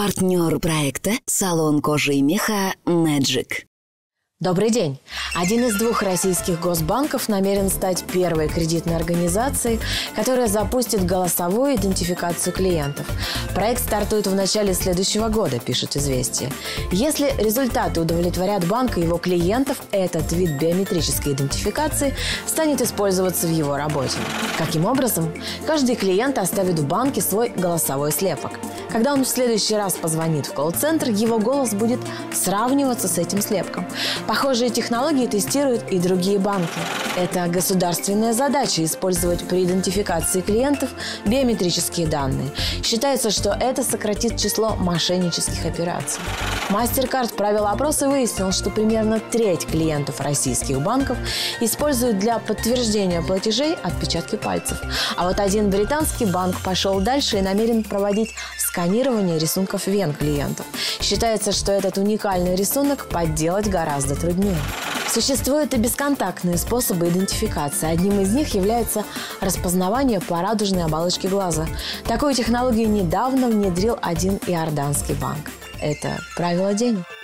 Партнер проекта – салон кожи и меха «Мэджик». Добрый день! Один из двух российских госбанков намерен стать первой кредитной организацией, которая запустит голосовую идентификацию клиентов. Проект стартует в начале следующего года, пишет «Известия». Если результаты удовлетворят банк и его клиентов, этот вид биометрической идентификации станет использоваться в его работе. Каким образом? Каждый клиент оставит в банке свой голосовой слепок. Когда он в следующий раз позвонит в колл-центр, его голос будет сравниваться с этим слепком. Похожие технологии тестируют и другие банки. Это государственная задача – использовать при идентификации клиентов биометрические данные. Считается, что это сократит число мошеннических операций. MasterCard провел опрос и выяснил, что примерно треть клиентов российских банков используют для подтверждения платежей отпечатки пальцев. А вот один британский банк пошел дальше и намерен проводить сканирование рисунков вен клиентов. Считается, что этот уникальный рисунок подделать гораздо труднее. Существуют и бесконтактные способы идентификации. Одним из них является распознавание по радужной оболочке глаза. Такую технологию недавно внедрил один иорданский банк. Это правило денег.